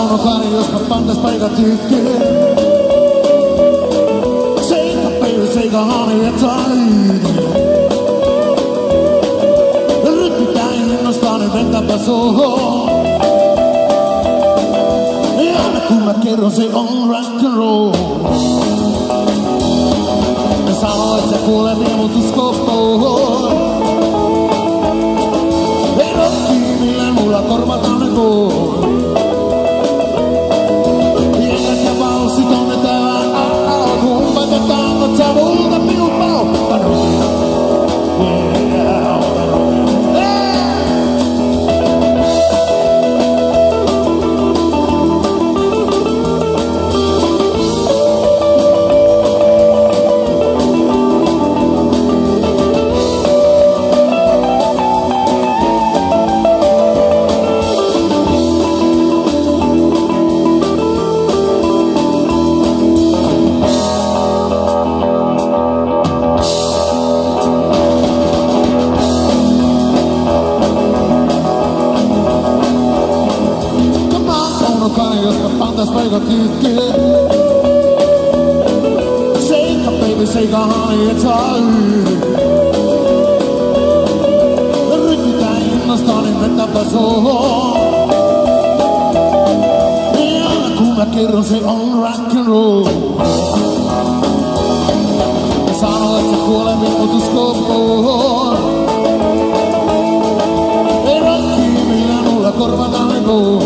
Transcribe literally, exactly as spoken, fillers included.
uno fare io scappante spiega tutti. Sei capelli, sei gone e zai. Tutti dai non stanno in venta da solo. E ora come che non sei on rock and roll. Pensavo che pure abbiamo tu scopo. E non ti mi la corbata nel gol. Spiego tutti. Sei capelli, sei gone e zai. Ripetai non sto in vetta da solo. E ora come che non sei on rock and roll. Sanno che c'è cuore abbiamo tu scopo. E non ti mi danno la corbata nel gol.